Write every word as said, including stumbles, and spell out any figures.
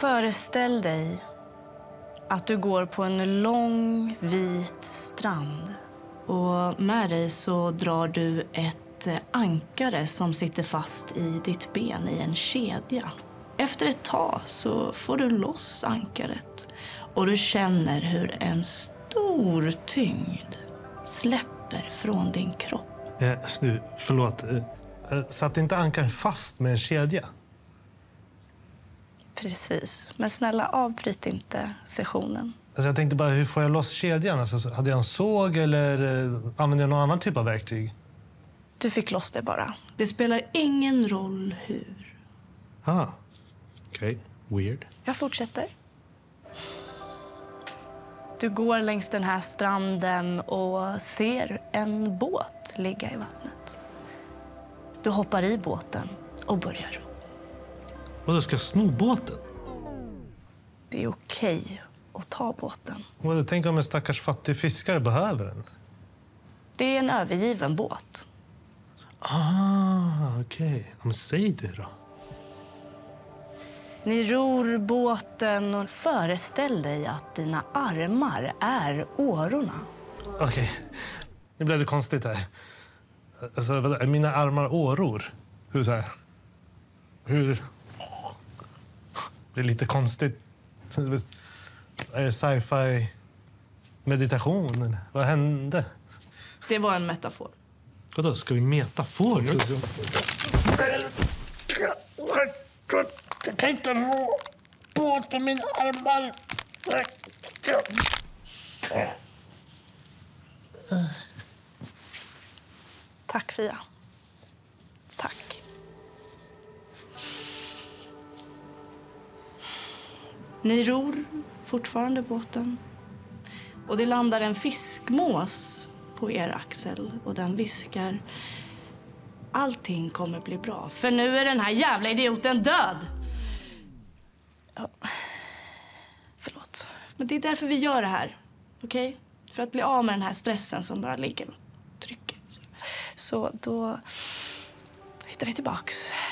Föreställ dig att du går på en lång, vit strand. Och med dig så drar du ett ankare som sitter fast i ditt ben i en kedja. Efter ett tag så får du loss ankaret. Och du känner hur en stor tyngd släpper från din kropp. Eh, nu, förlåt. Eh, satt inte ankaren fast med en kedja? Precis. Men snälla, avbryt inte sessionen. Alltså jag tänkte bara, hur får jag loss kedjan? Alltså, hade jag en såg eller eh, använde jag någon annan typ av verktyg? Du fick loss det bara. Det spelar ingen roll hur. Ah, okej. Okay. Weird. Jag fortsätter. Du går längs den här stranden och ser en båt ligga i vattnet. Du hoppar i båten och börjar ro. Och då ska jag sno båten? Det är okej att ta båten. Vad, tänk om en stackars fattig fiskare behöver den? Det är en övergiven båt. Ah, okej. Okay. Men säg det då. Ni ror båten och föreställ dig att dina armar är årorna. Okej, okay. Nu blev det konstigt här. Alltså, vad är mina armar åror? Hur så här? Hur? Det är lite konstigt. Är det sci-fi meditation? Vad hände? Det var en metafor. Vadå, ska vi metafor nu? Jag kan inte rå båt på mina armar. Tack, Fia. Tack. Ni ror fortfarande båten. Och det landar en fiskmås på er axel. Och den viskar: allting kommer bli bra. För nu är den här jävla idioten död. Ja. Förlåt. Men det är därför vi gör det här. Okej? Okay? För att bli av med den här stressen som bara ligger och trycker. Så, så då hittar vi tillbaks.